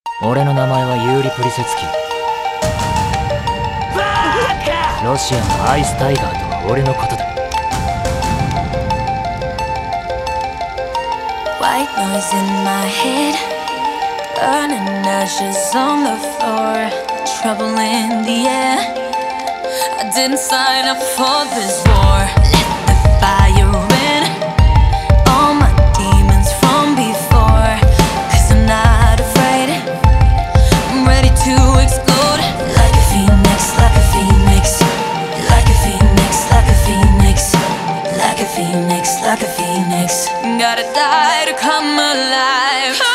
俺の名前はユーリ・プリセツキ。ロシアのアイスタイガーとは俺のことだ。 White noise in my head, burning ashes on the floor, trouble in the air. I didn't sign up for this war. Let the fire in, all my demons from before. 'Cause I'm not afraid, I'm ready to explode. Like a phoenix, like a phoenix, like a phoenix, like a phoenix, like a phoenix, like a phoenix. Gotta die to come alive.